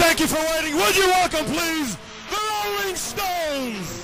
Thank you for waiting. Would you welcome, please, the Rolling Stones?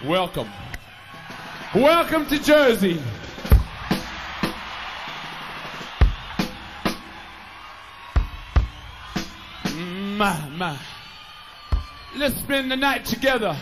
Welcome. Welcome to Jersey. My. Let's spend the night together.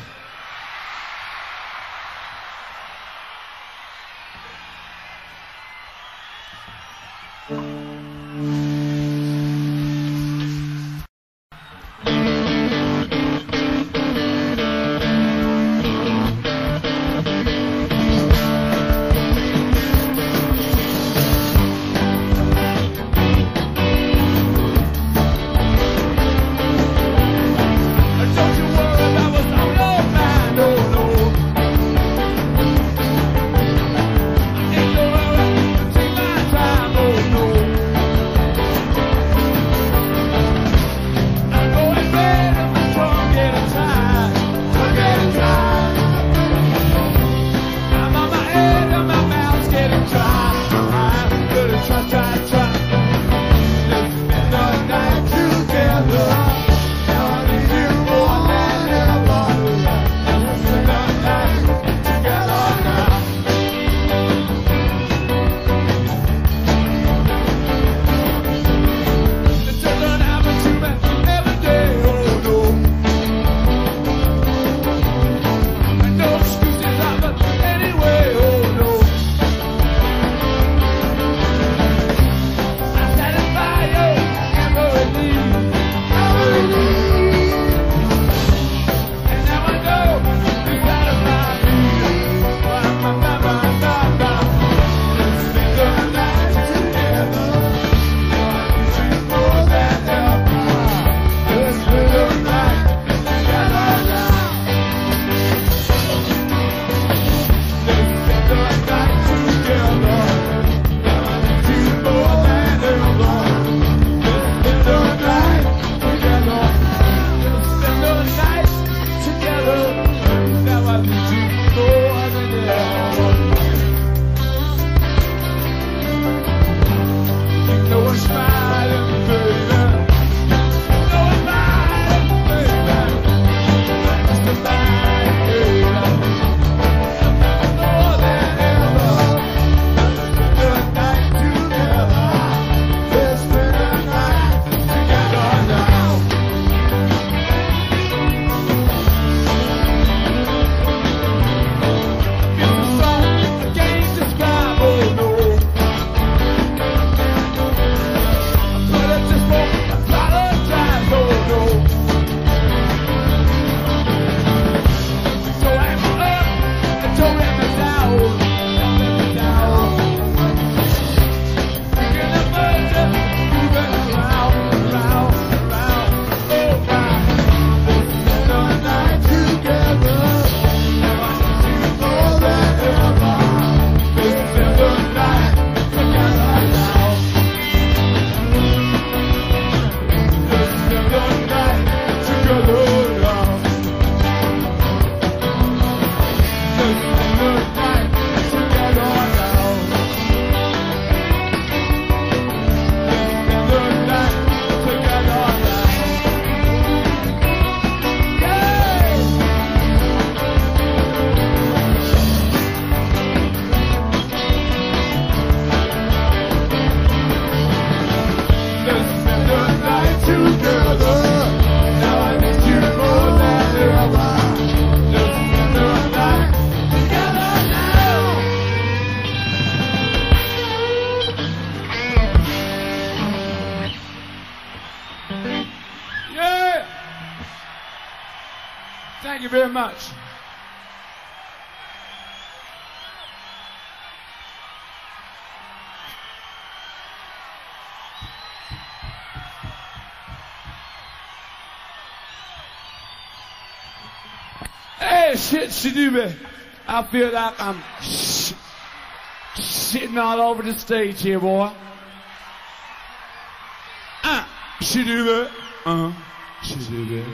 Thank you very much. Hey, shit, Shadube. I feel like I'm shitting all over the stage here, boy. Shadube. Shadube.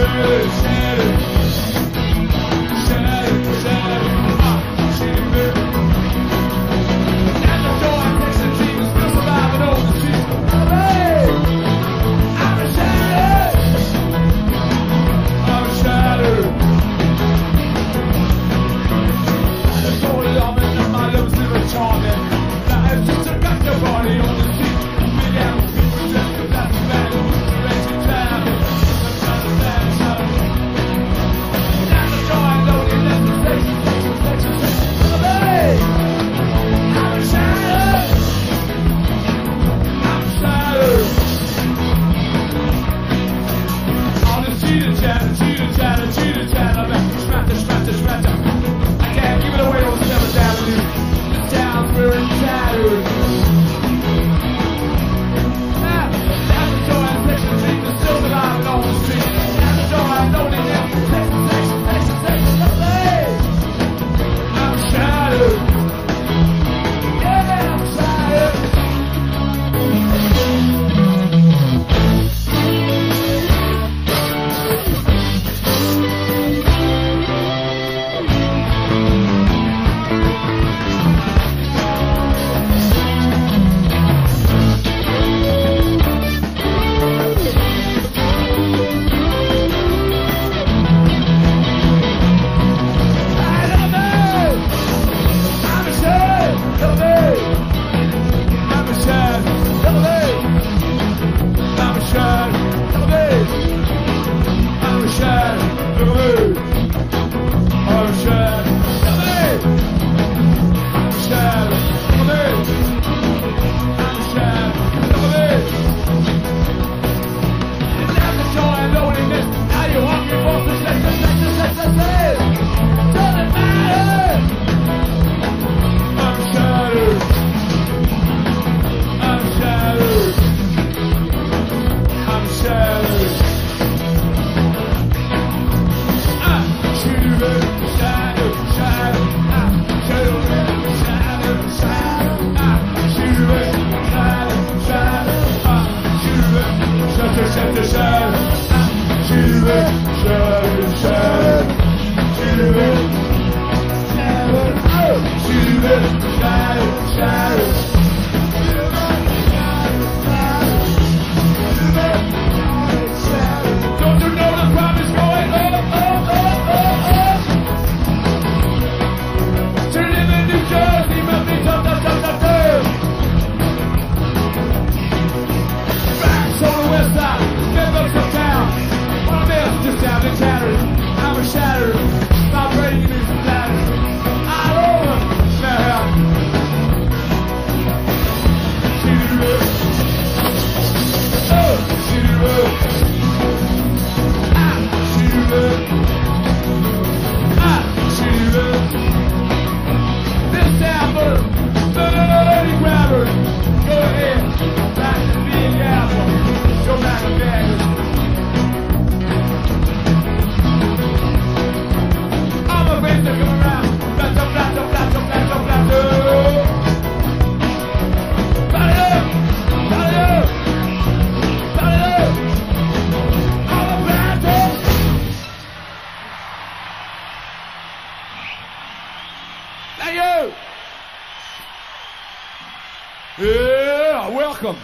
Yeah, welcome.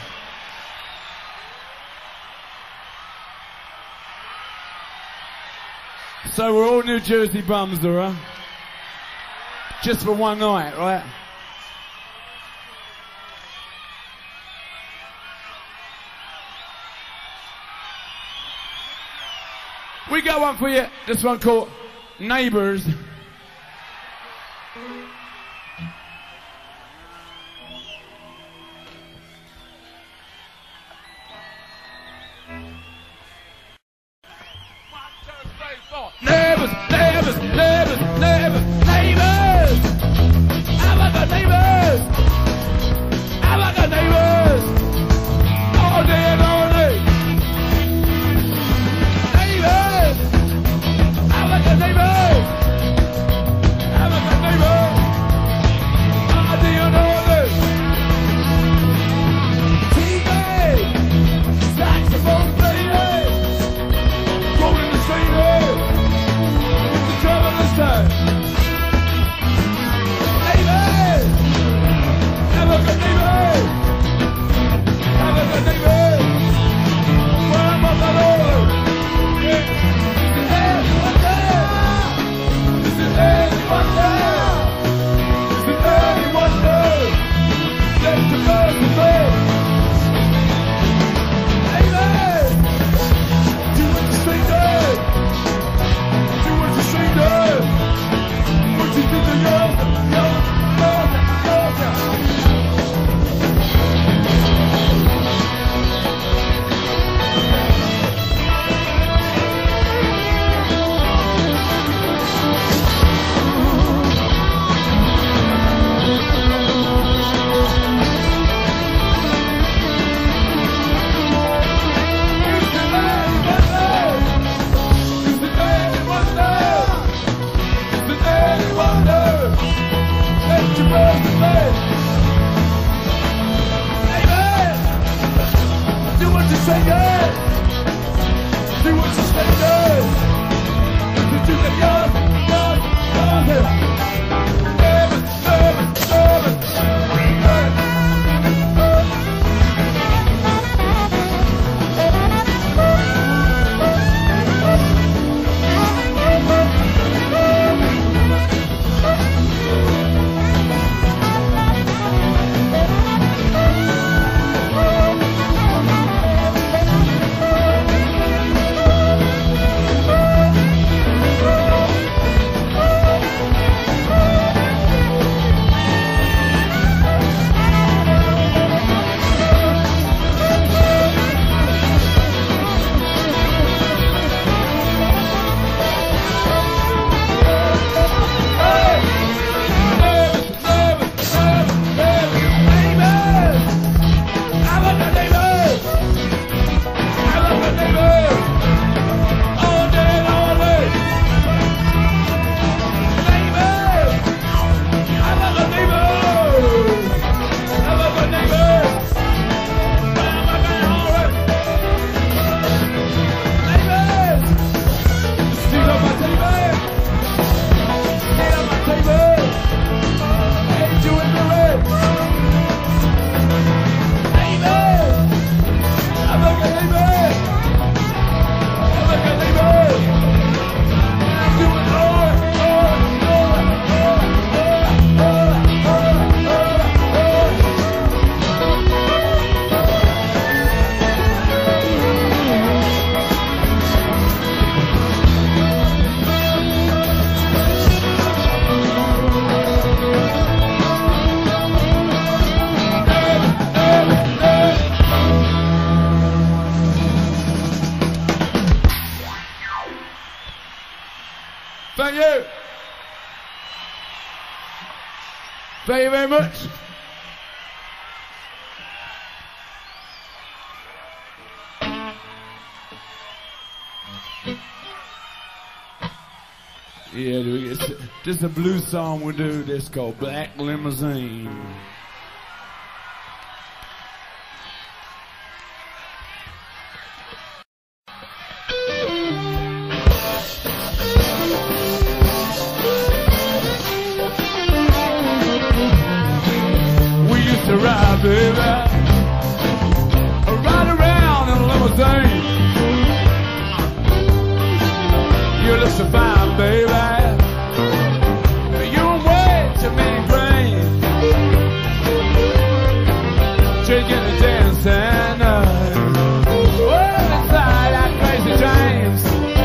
So we're all New Jersey bums, alright? Just for one night, right? We got one for you. This one called Neighbours. Neighbours, neighbours, neighbours, neighbours, neighbours. How about the neighbours? How about the neighbours? All day and all day. Neighbours. How about the neighbours? How about the neighbours? All day and all day. TV, saxophone players, rolling the street. See what you say, girl. Did you get yours? Thank you. Thank you very much. Yeah, just a blues song we do. This called Black Limousine. Ride, baby, ride around in a limousine. You look so fine, baby. You weigh too many grains. Drinking and dancing, well inside like crazy James.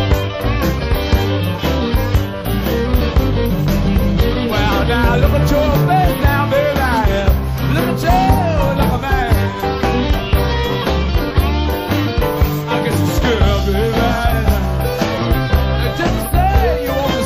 Well, now look at your face now, baby. Look at you like a man. I guess it's good, baby. Just say you want to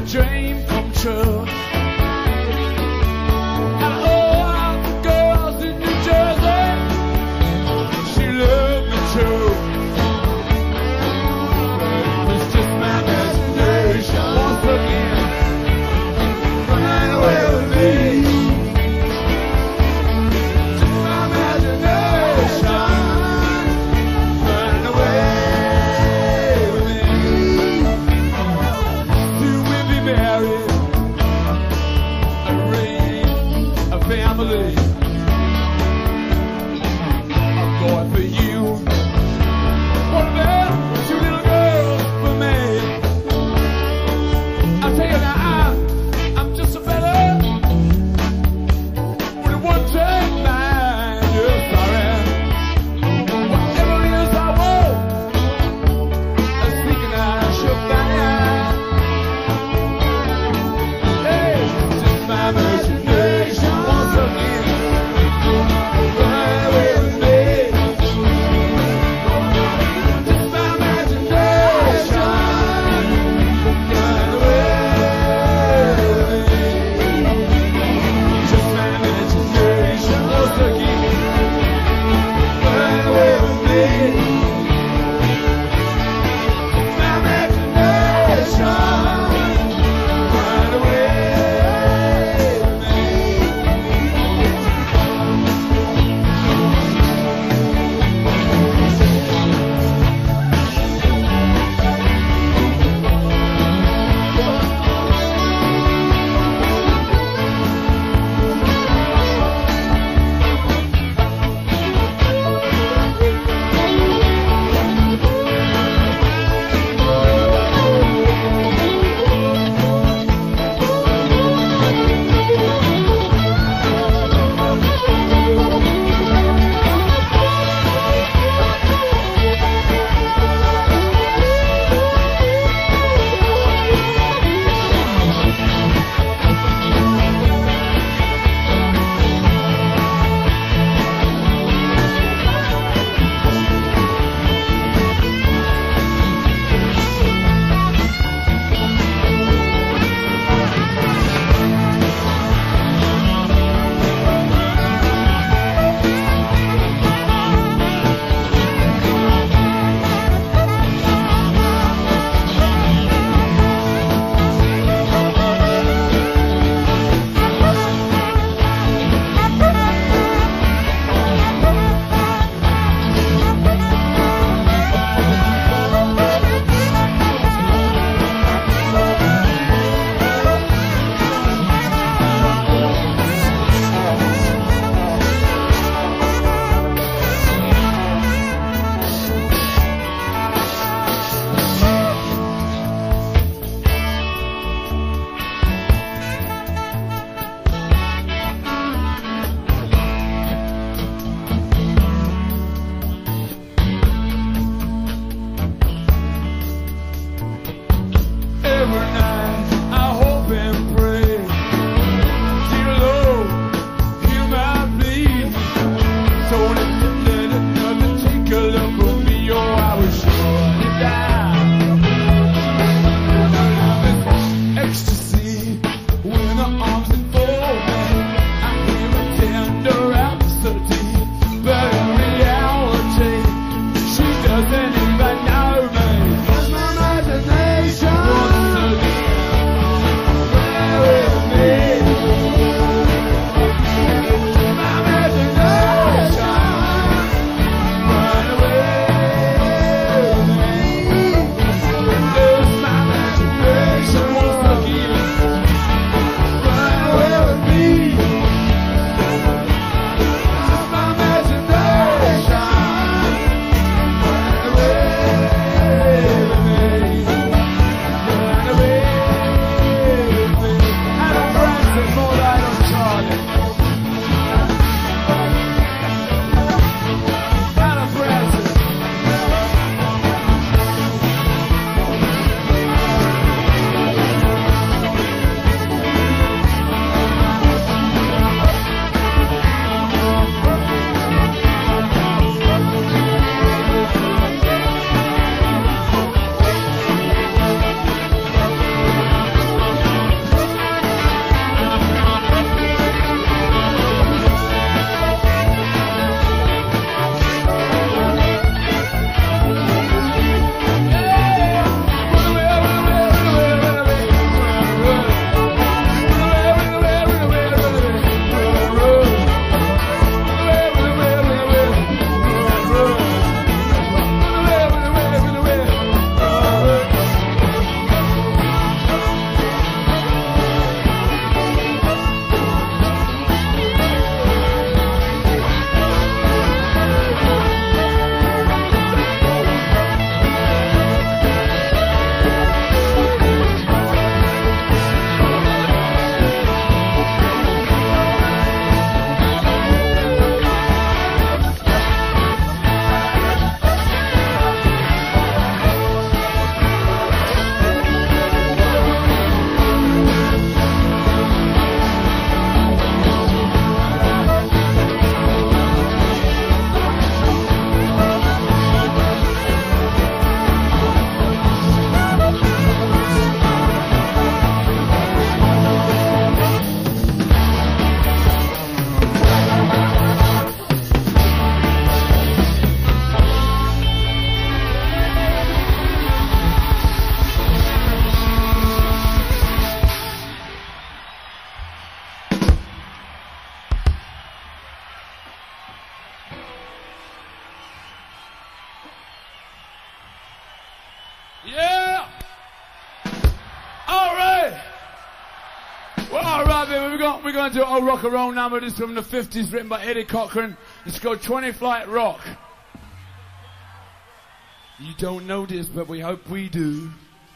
dream come true. And all the girls in New Jersey, she loved me too. But it was just my imagination once again running away with me. Just my imagination running away with me. Soon we'll be married, a family. I'm going for you. What about 2 little girls for me? I tell you now, I'm just a fella with a one-track mind. Yes, sorry. Whatever it is I want, I'm thinking I should find out. We're going to do a rock and roll number. This is from the 50s, written by Eddie Cochran. It's called 20 Flight Rock. You don't know this, but we hope we do.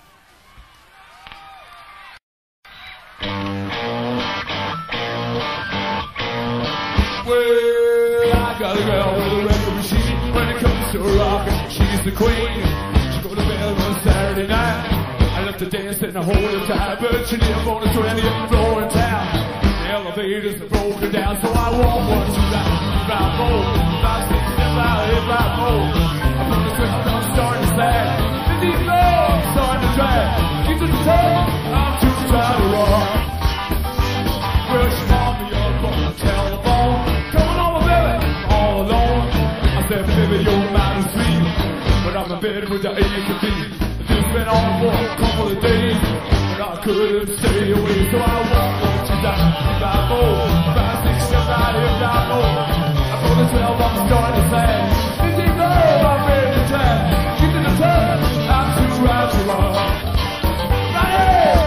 Well, I got a girl with a record machine. When it comes to rockin', she's the queen. She go to bed on Saturday night. I left the dance and I hold her tight, but she live on the 20th floor in town. The elevators are broken down, so I walk 1, 2, 3, 4, 5, 6, 7, 8, 5, 4. I put the switch on, starting to sag. These legs starting to drag. Get to the top, I'm too tired to rock. Well, she called me up on the telephone. Coming on, baby, all alone. I said, baby, you're mighty sweet, but I'm in bed with the A to B. It's been on for a couple of days, but I couldn't stay away, so I walked 1, 2, 3, 4, 5, 6, 7, 8, 9, 10. I put the 12, I'm starting to sag. This is love, I'm ready to drag. Get to the top, I'm too right to rock. Right here!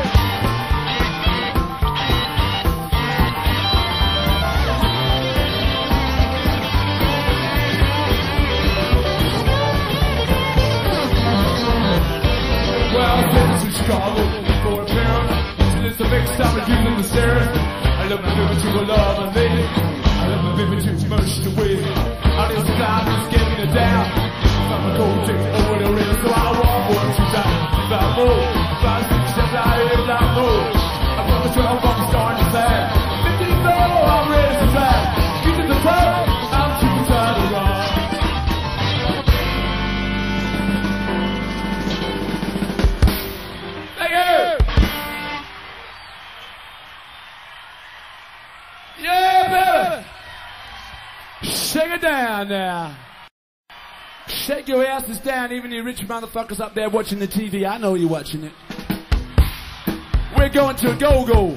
Well, I've been to Chicago for a parent. It's the big summer using the stairs. I love my baby to a love and lady. I love my baby too much to wait. All this time is getting it down. I'm a cold chick over the rail, so I walk 1, 2, 3, 4, 5, 6, 7, 8, 9, 10. I put the 12 on, starting to sag. 15 low, I'm ready to drag. Get to the top, I'm too tired to rock. Yeah, baby! Shake it down now. Shake your asses down, even you rich motherfuckers up there watching the TV. I know you're watching it. We're going to go-go.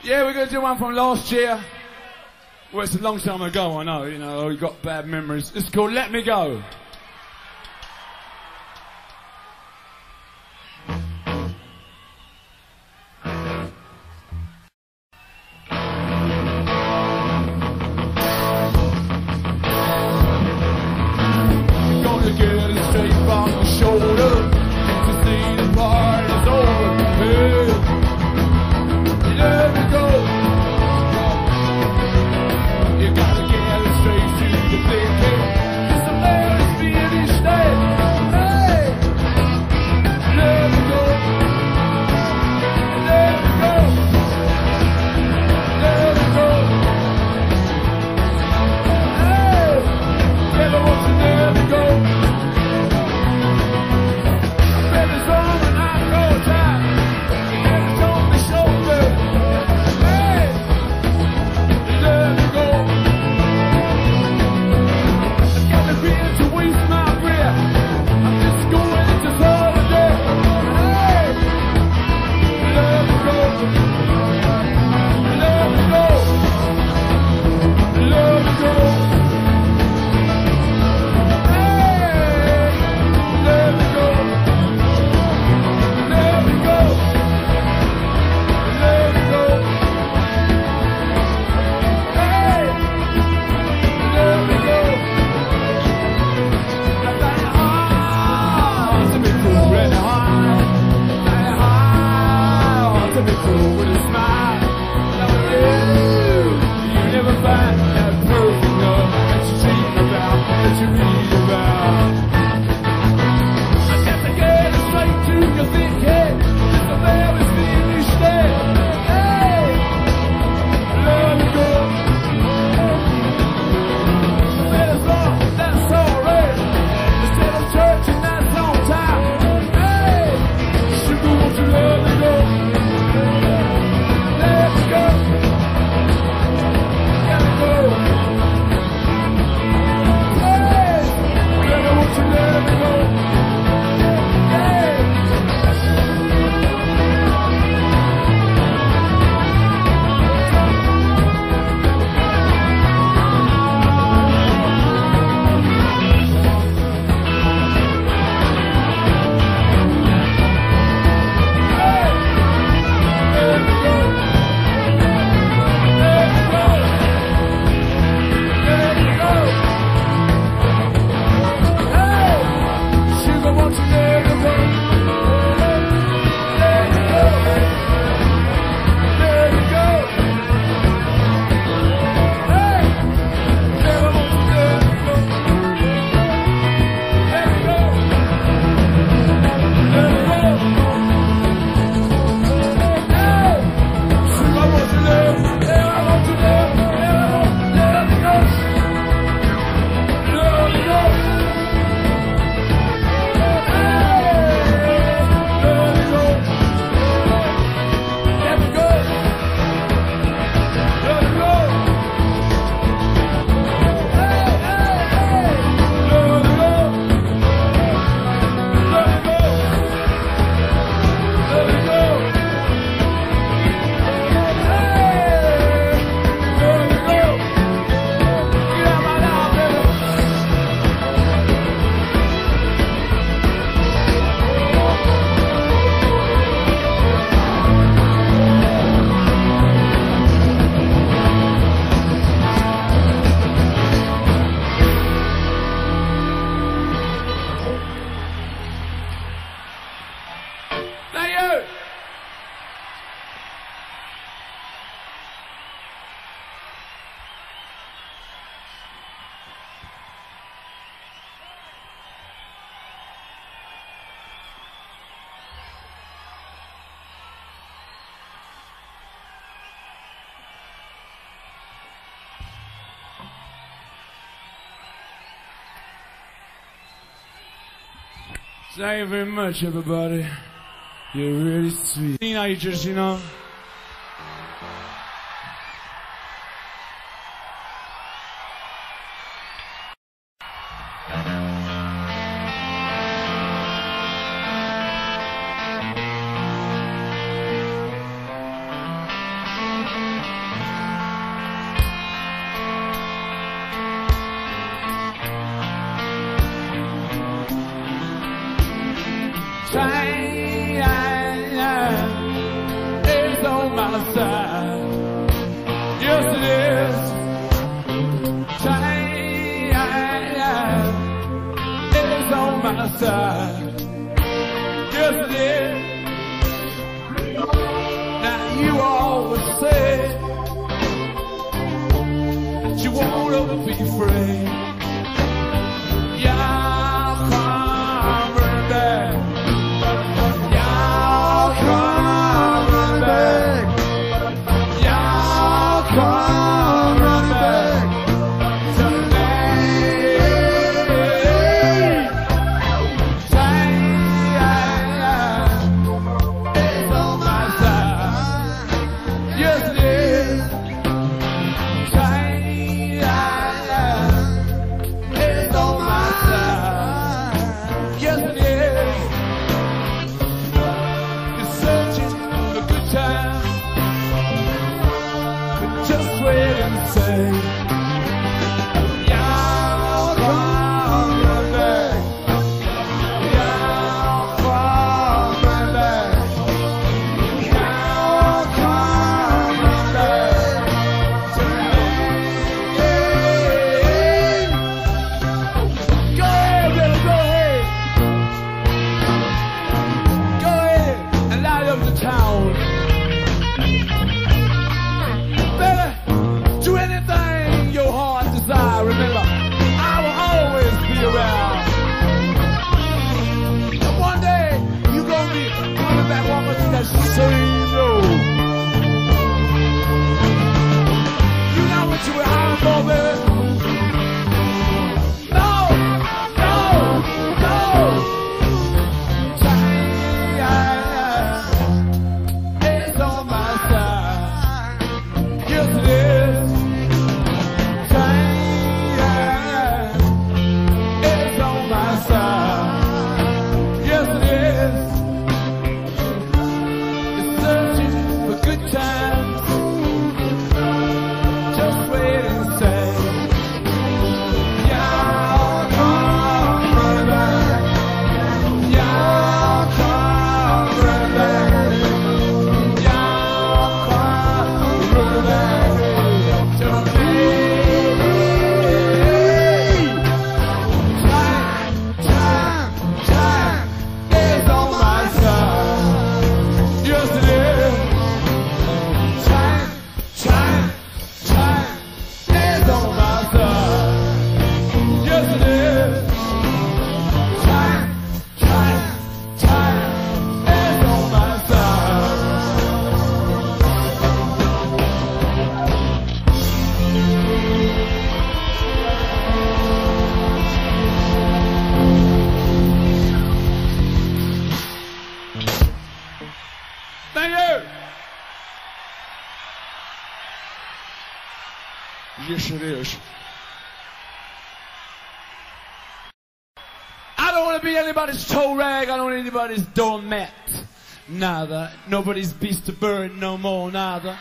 Yeah, we're going to do one from last year. Well, it's a long time ago, I know, you know, we've got bad memories. It's called Let Me Go. Gonna get it straight from my shoulder. To see the party's over. Hey, let me go. You gotta get it straight to the thinking. It's the marriage finish day. Hey, let me go. Let me go. Let me go. Hey, never want to let me go. Baby's on and I go time. And it's on the shoulder. Hey, let me go. Got the beer to waste my breath. I'm just going to holiday. Hey, let me go. Let me go. Let me go. Hey, let me go. Let me go. Let me go. Hey, let me go. To be cool and hard, to be cool with a smile. Now you never find that perfect love that you dream about, that you read about. I got to get it straight to your thick head. It's a very finished day. Hey, let me go. Better song, that's alright. Instead of church and that's on time. Hey, sugar, won't you let me go? Let me go. Gotta go. Hey, never won't you let me go? Hey. Thank you very much, everybody. You're really sweet. Teenagers, you know. Yes, it is. Time is on my side. Yes, it is. Now you always say that you wanna be free. Y'all come running back. Y'all come running back. Y'all come running back to me. Time is on my side. Yes, it is. Time is on my side. Yes, it is. You're searching for good times. Just wait and say, y'all come right back. Y'all come right back. Y'all come right back to me. Go ahead, baby, go ahead. Go ahead and light up the town. Baby, do anything your heart desire. Remember, I will always be around. And one day, you gonna be coming back walking through that same road. You know what you were hiring for, baby? No, no, no. Time is on my side. Yes, it is. Time is on my side. Yes, it is. You're searching for good times. Just wait and say, y'all come running back. Y'all come running back. Y'all come running back to me. Time is on my side. Yes, it is. Time is on my side. Yes, it is. Time is on my side. Thank you. Yes, it is. I don't want to be anybody's toe rag. I don't want anybody's doormat. Neither. Nobody's beast of burden no more, neither.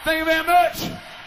Thank you very much.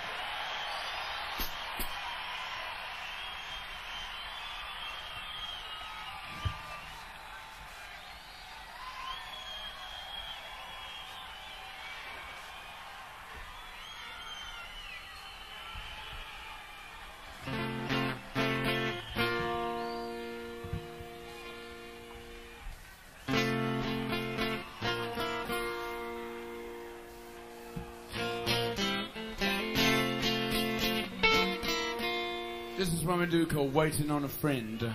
This is what we do called Waiting on a Friend.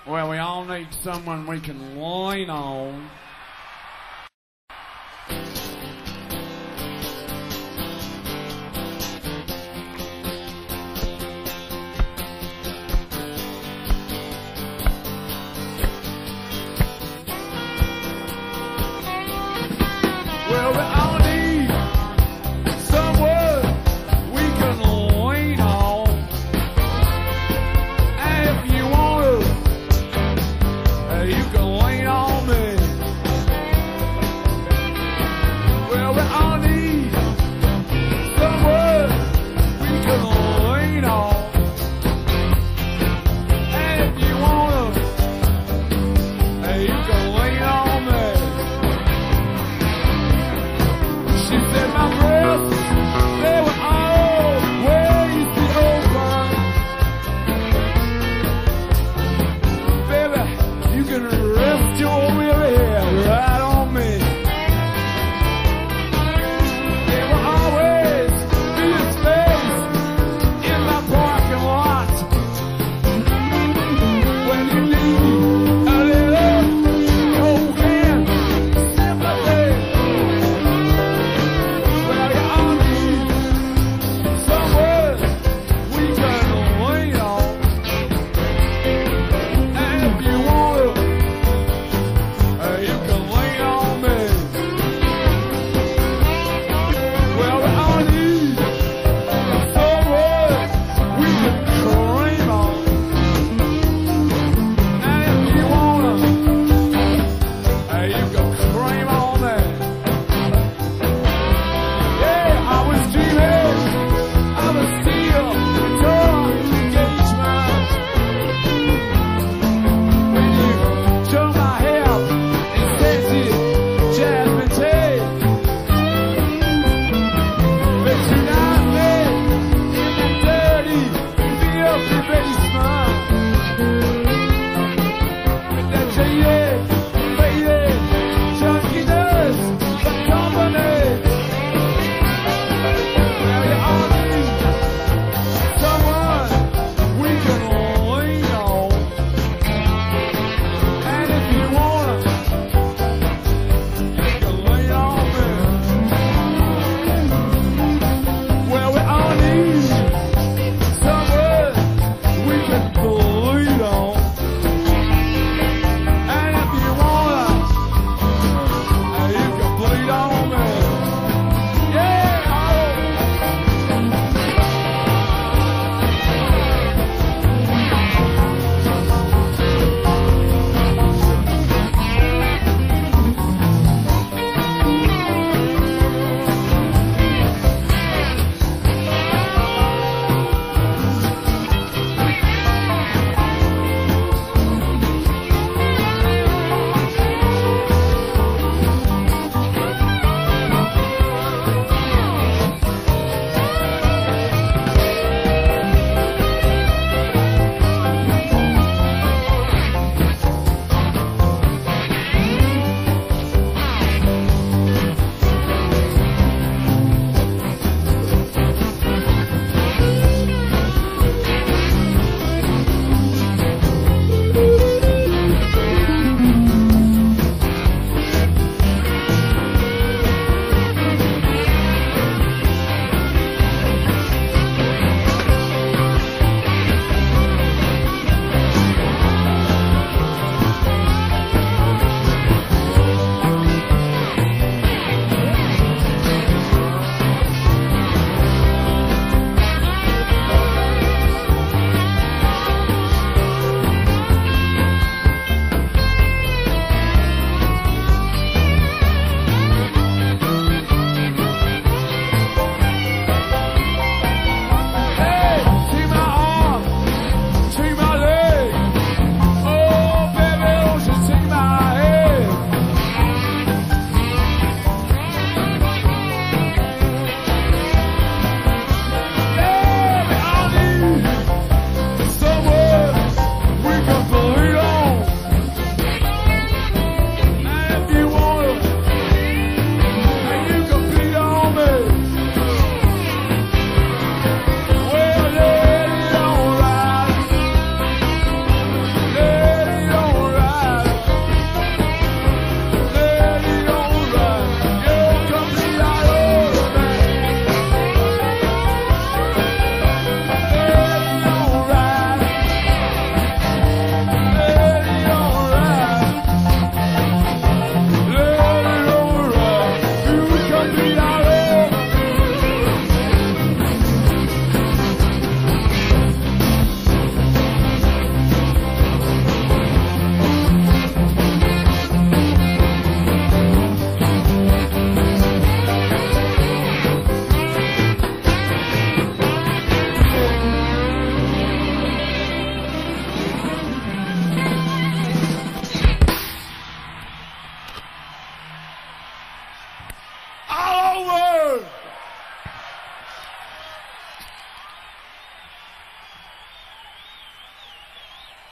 Well, we all need someone we can lean on. Well, we all need someone we can lean on. And if you want to, you can lean on me.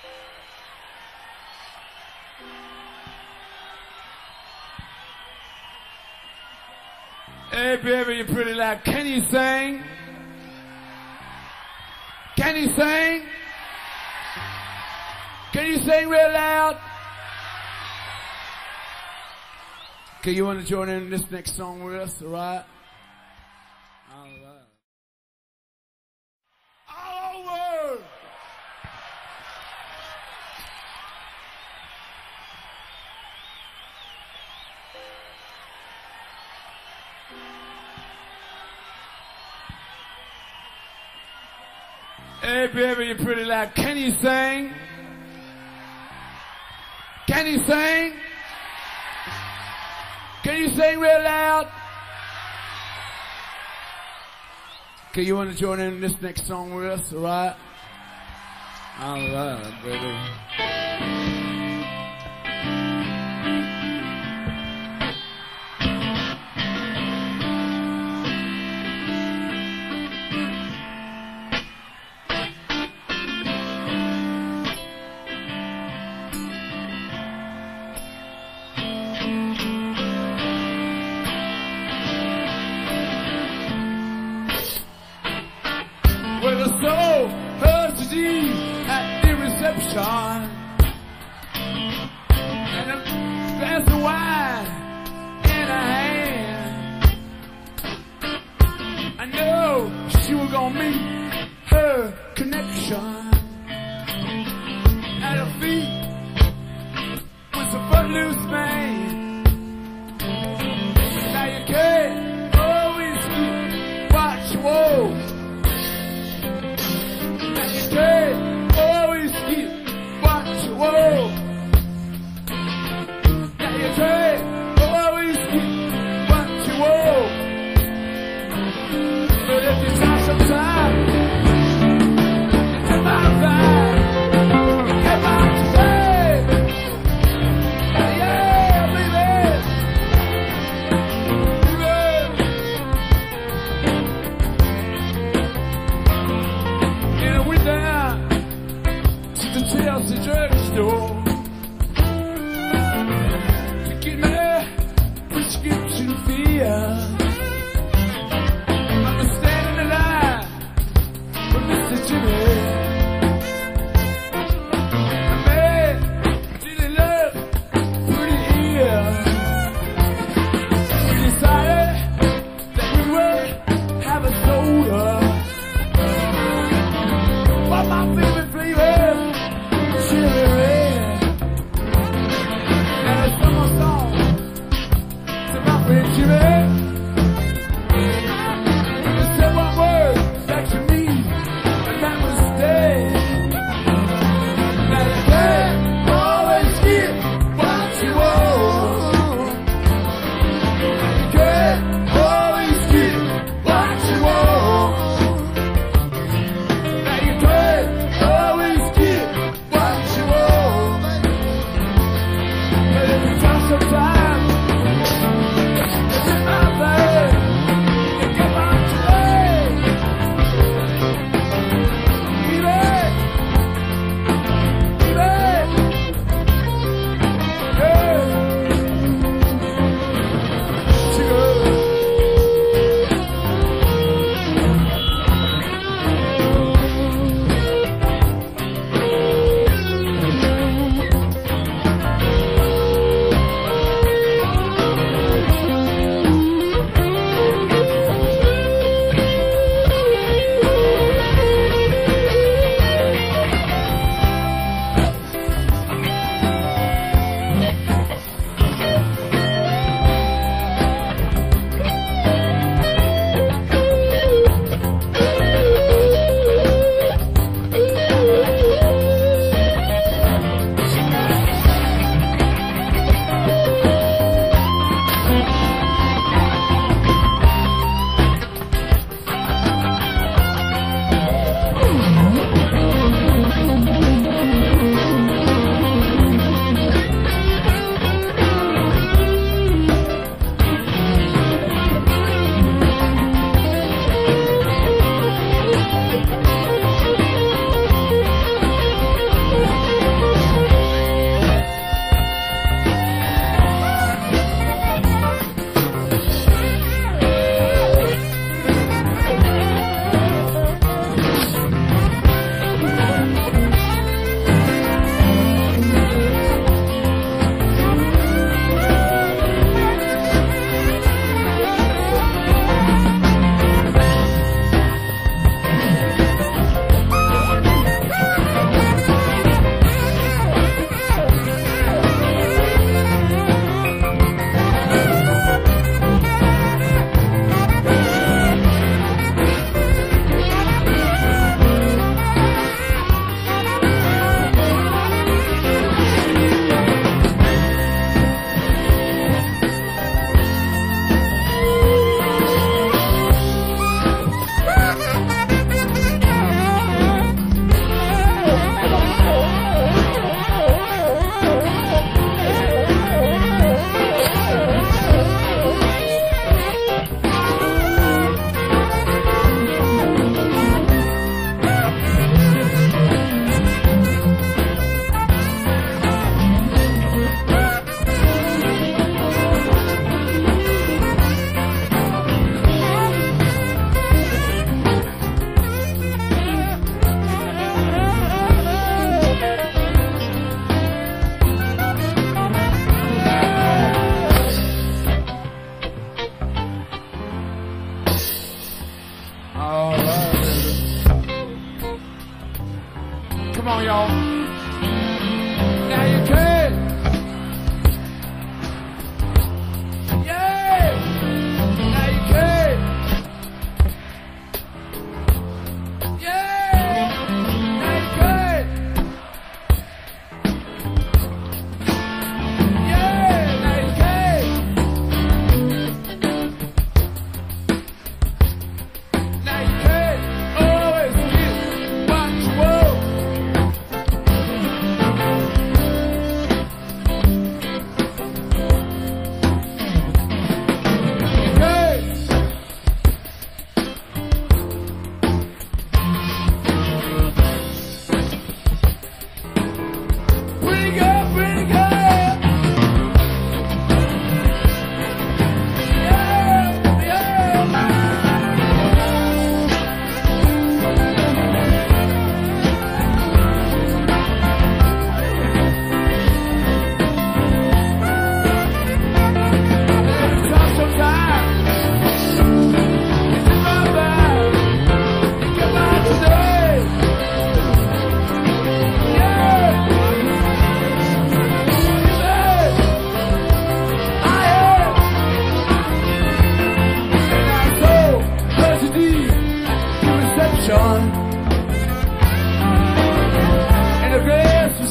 Hey, baby, you're pretty loud. Can you sing? Can you sing? Can you sing real loud? Okay, you want to join in this next song with us, all right? All right. All over! Hey, baby, you're pretty loud. Can you sing? Can you sing? Can you sing real loud? Okay, you want to join in this next song with us, all right? All right, baby. At the reception, and a glass of wine in her hand. I know she was gonna meet her connection at her feet with some footloose man. Now you can't always keep watch your woe. Can't always keep watch your woe. Now you can't always keep watch your woe. But if you try sometime, it's about time. Come on today. Yeah, baby. And we down to the Chelsea drugstore to get my prescription filled. I'm standing in line for Mr. Jimmy. A man didn't look pretty ill. We decided that we would have a soda. But my favorite flavor, cherry red. And a summer song to my friend Jimmy.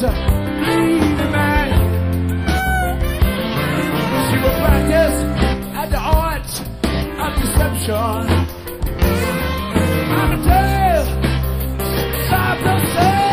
was a bleeding man. She would practice at the art of deception. I'm a tale, 5%.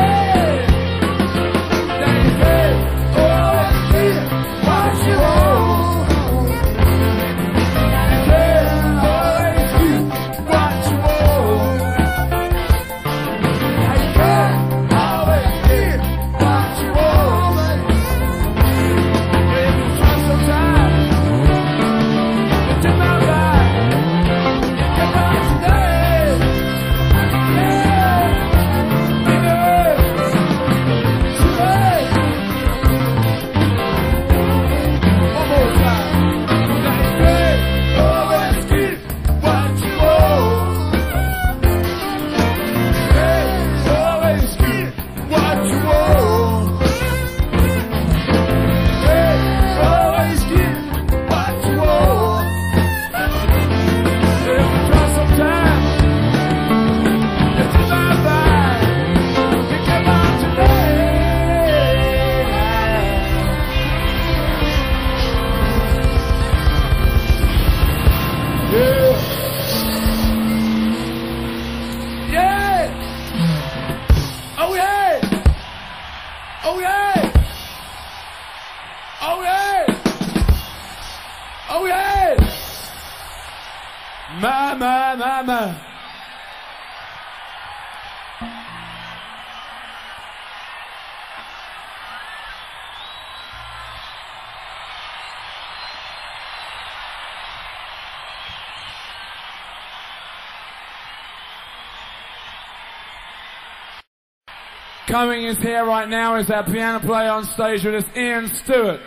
Coming is here right now is our piano player on stage with us, Ian Stewart.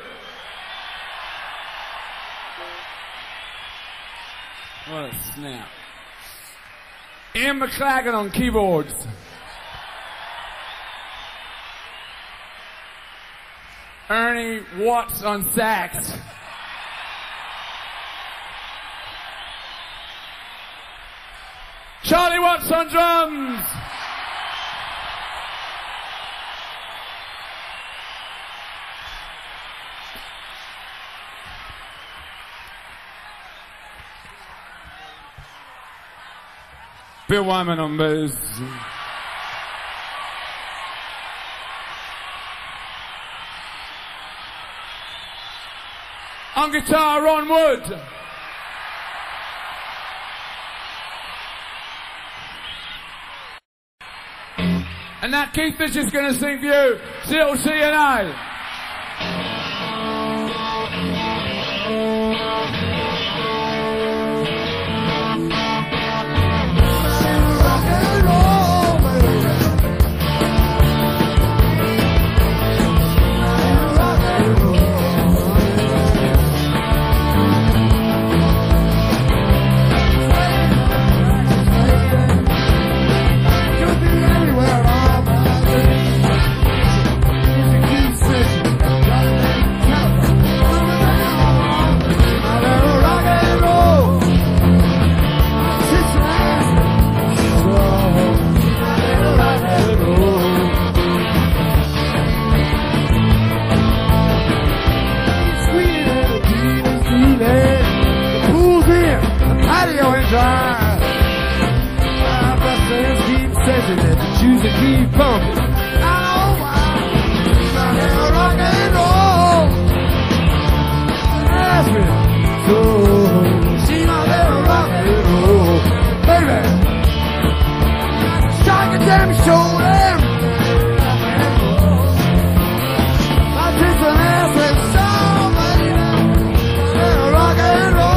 What a snap. Ian McLagan on keyboards. Ernie Watts on sax. Charlie Watts on drums. Bill Wyman on bass. On guitar, Ron Wood. And Nat Keith is just going to sing for you, CLC and I. Choose a key pumping. Oh, wow. Rock and roll. Ask me. So, see my little rock and roll. Baby. Strike a damn shoulder. I take some ass and song, baby. Rock and roll.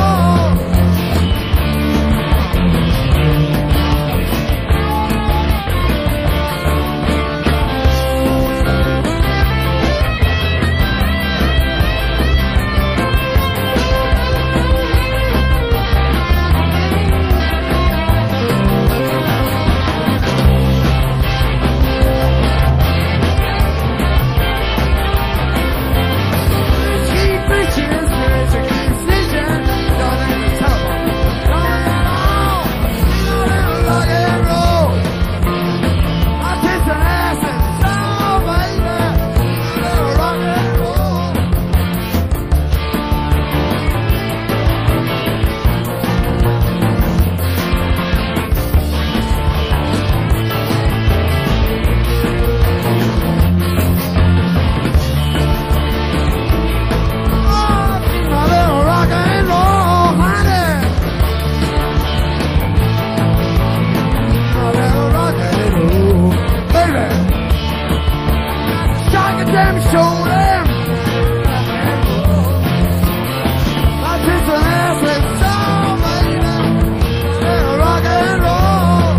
them show them. I take the ass and soul, baby, and rock and roll.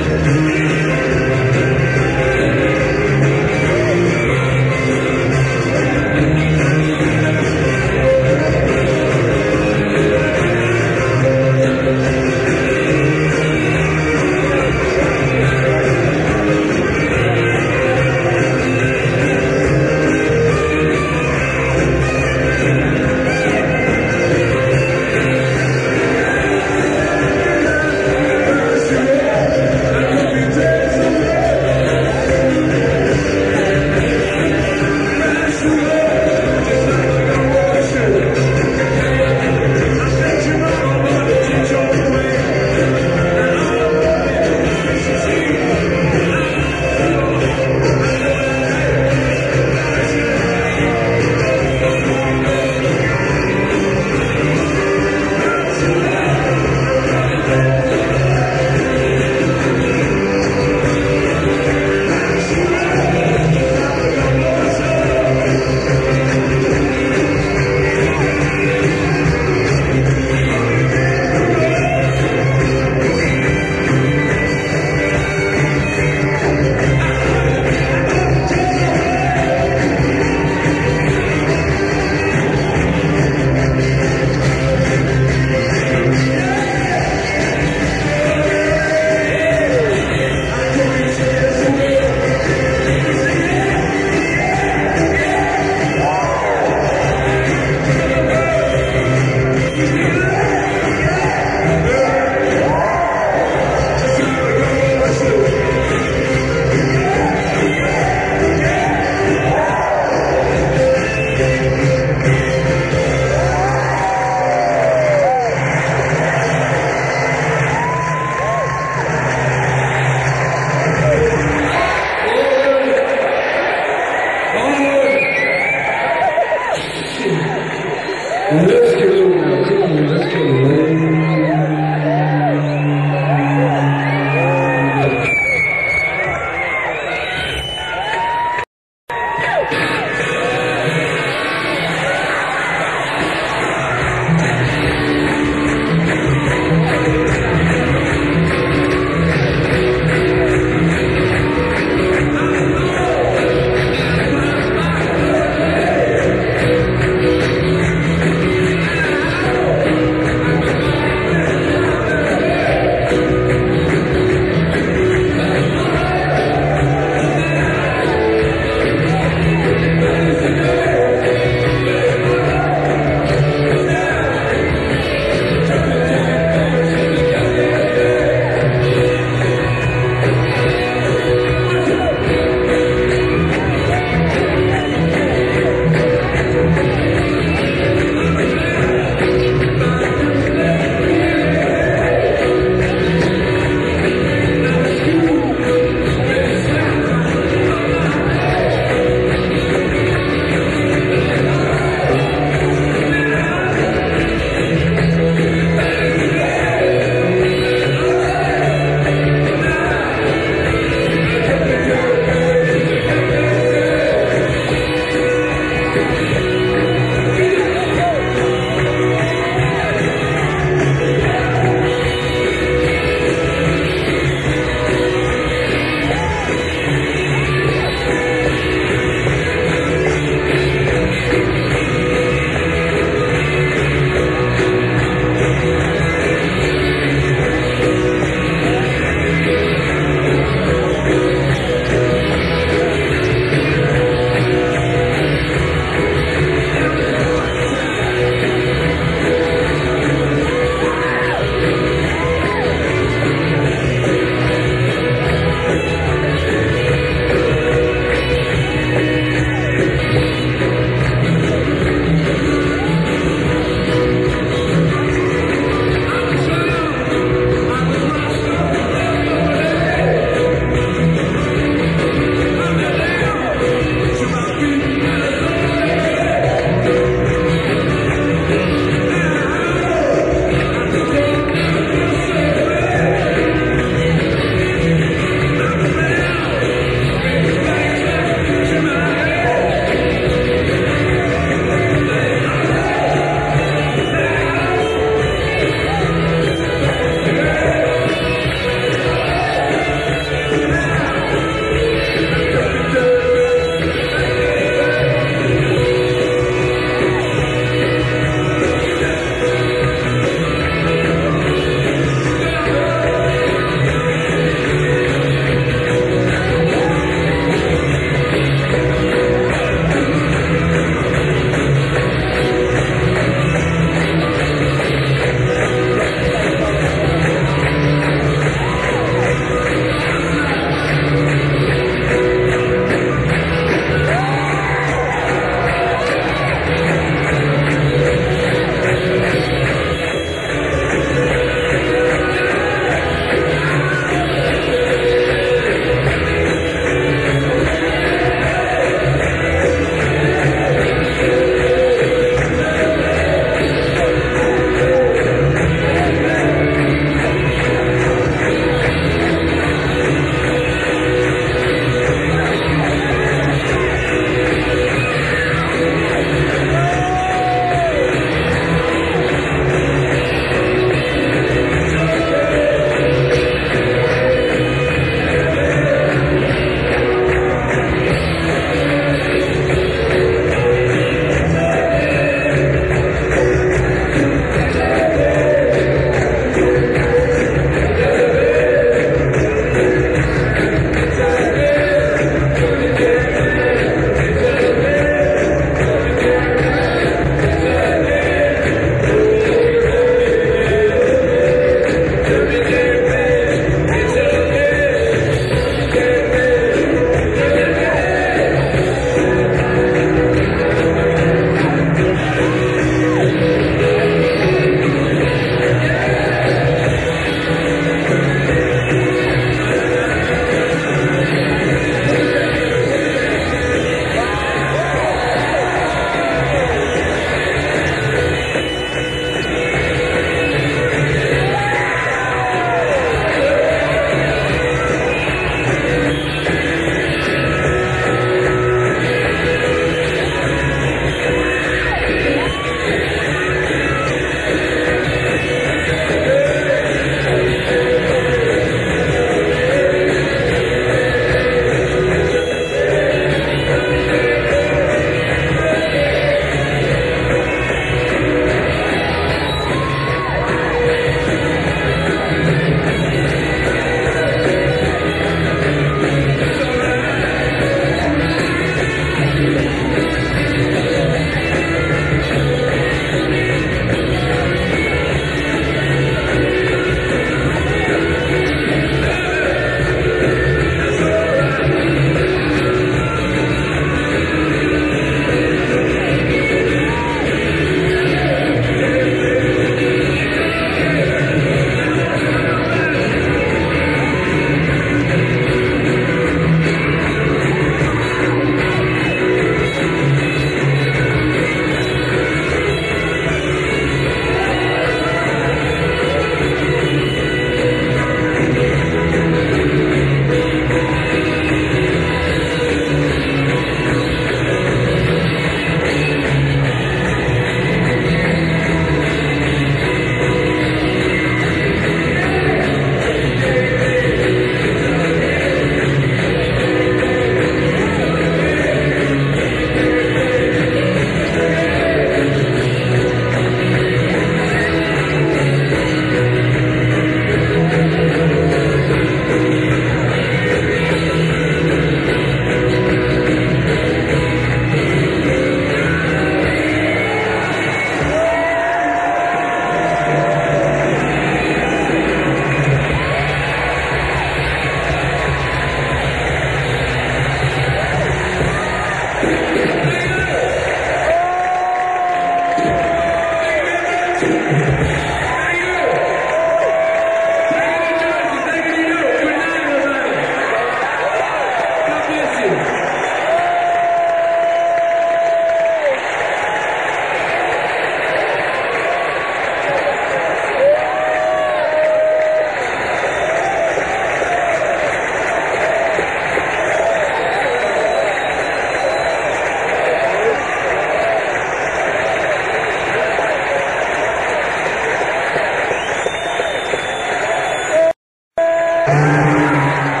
Bye.